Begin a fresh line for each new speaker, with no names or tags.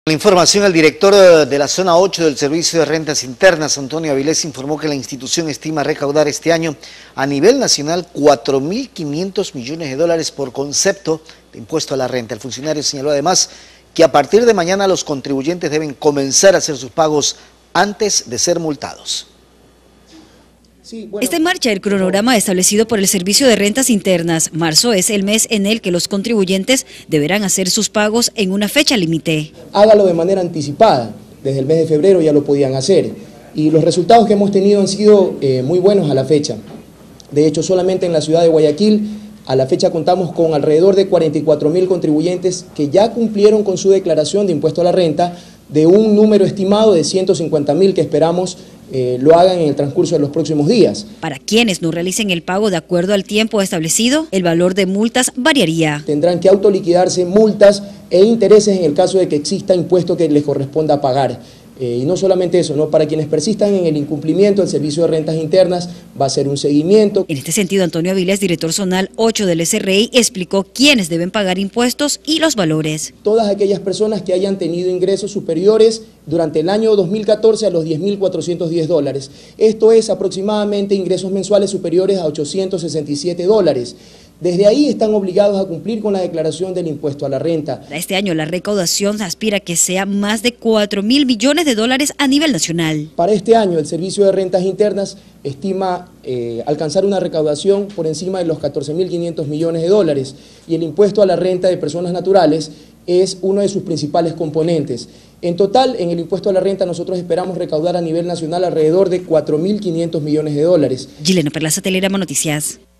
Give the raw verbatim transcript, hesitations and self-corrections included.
La información, el director de la zona ocho del Servicio de Rentas Internas, Antonio Avilés, informó que la institución estima recaudar este año a nivel nacional cuatro mil quinientos millones de dólares por concepto de impuesto a la renta. El funcionario señaló además que a partir de mañana los contribuyentes deben comenzar a hacer sus pagos antes de ser multados.
Sí, bueno,
Está en marcha el cronograma establecido por el Servicio de Rentas Internas. Marzo es el mes en el que los contribuyentes deberán hacer sus pagos en una fecha límite.
Hágalo de manera anticipada, desde el mes de febrero ya lo podían hacer. Y los resultados que hemos tenido han sido eh, muy buenos a la fecha. De hecho, solamente en la ciudad de Guayaquil, a la fecha contamos con alrededor de cuarenta y cuatro mil contribuyentes que ya cumplieron con su declaración de impuesto a la renta, de un número estimado de ciento cincuenta mil que esperamos eh, lo hagan en el transcurso de los próximos días.
Para quienes no realicen el pago de acuerdo al tiempo establecido, el valor de multas variaría.
Tendrán que autoliquidarse multas e intereses en el caso de que exista impuesto que les corresponda pagar. Eh, y no solamente eso, ¿no? Para quienes persistan en el incumplimiento, el Servicio de Rentas Internas va a hacer un seguimiento.
En este sentido, Antonio Avilés, director zonal ocho del S R I, explicó quiénes deben pagar impuestos y los valores.
Todas aquellas personas que hayan tenido ingresos superiores durante el año dos mil catorce a los diez mil cuatrocientos diez dólares. Esto es aproximadamente ingresos mensuales superiores a ochocientos sesenta y siete dólares. Desde ahí están obligados a cumplir con la declaración del impuesto a la renta.
Para este año la recaudación aspira a que sea más de cuatro mil millones de dólares a nivel nacional.
Para este año el Servicio de Rentas Internas estima eh, alcanzar una recaudación por encima de los catorce mil quinientos millones de dólares y el impuesto a la renta de personas naturales es uno de sus principales componentes. En total, en el impuesto a la renta nosotros esperamos recaudar a nivel nacional alrededor de cuatro mil quinientos millones de dólares.
Gilena Perlaza, Telerama Noticias.